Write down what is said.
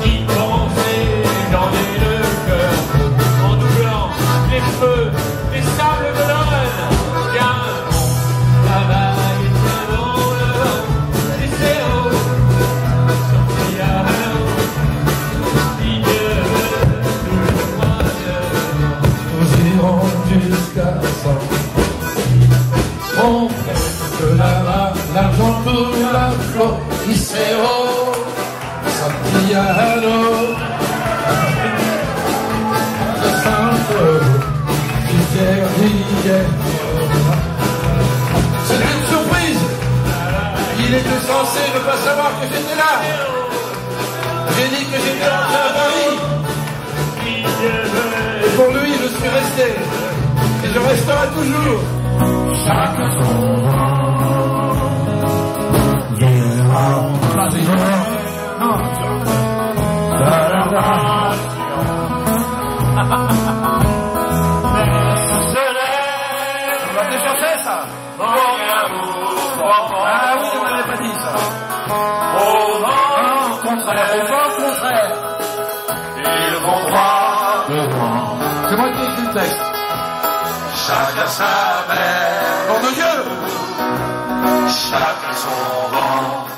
y penser, j'en ai le cœur en doublant les feux, les sables de l'Orne. Tiens bon, là-bas et tiens bon, là-bas, les zéros, sortis à l'eau, si Dieu veut, tout le mois de Nous irons jusqu'à ça. On fait que là-bas, l'argent coule à flot, Iseo, Santiago, le Santo, c'est une surprise. Il était censé ne pas savoir que j'étais là. J'ai dit que j'étais rentré à Paris. Et pour lui, je suis resté. Et je resterai toujours. Chacun son On va te chercher ça. Ah oui, on n'avait pas dit ça. Au contraire, au contraire. Ils vont droit devant. C'est moi qui ai écrit le texte. Chacun sa mère. Nom de Dieu. Chacun son vent.